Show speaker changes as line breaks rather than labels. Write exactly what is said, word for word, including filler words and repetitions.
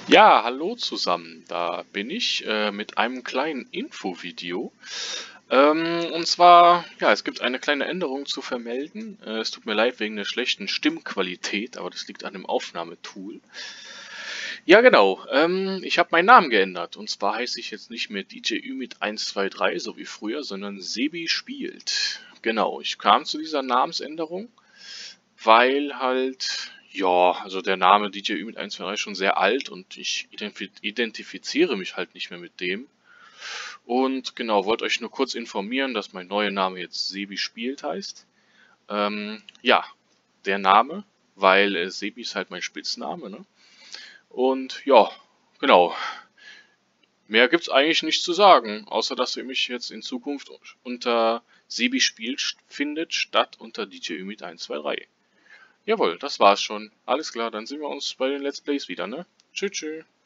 Ja, hallo zusammen. Da bin ich äh, mit einem kleinen Infovideo. Ähm, und zwar, ja, es gibt eine kleine Änderung zu vermelden. Äh, es tut mir leid wegen der schlechten Stimmqualität, aber das liegt an dem Aufnahmetool. Ja, genau. Ähm, ich habe meinen Namen geändert. Und zwar heiße ich jetzt nicht mehr D J Ümit eins zwei drei, so wie früher, sondern Sebi spielt. Genau, ich kam zu dieser Namensänderung, weil halt, ja, also der Name D J Ümit eins zwei drei ist schon sehr alt und ich identif identifiziere mich halt nicht mehr mit dem. Und genau, wollte euch nur kurz informieren, dass mein neuer Name jetzt Sebi spielt heißt. Ähm, ja, der Name, weil äh, Sebi ist halt mein Spitzname, ne? Und ja, genau. Mehr gibt's eigentlich nicht zu sagen, außer dass ihr mich jetzt in Zukunft unter Sebi spielt findet, statt unter D J Ümit eins zwei drei. Jawohl, das war's schon. Alles klar, dann sehen wir uns bei den Let's Plays wieder, ne? Tschüss, tschüss.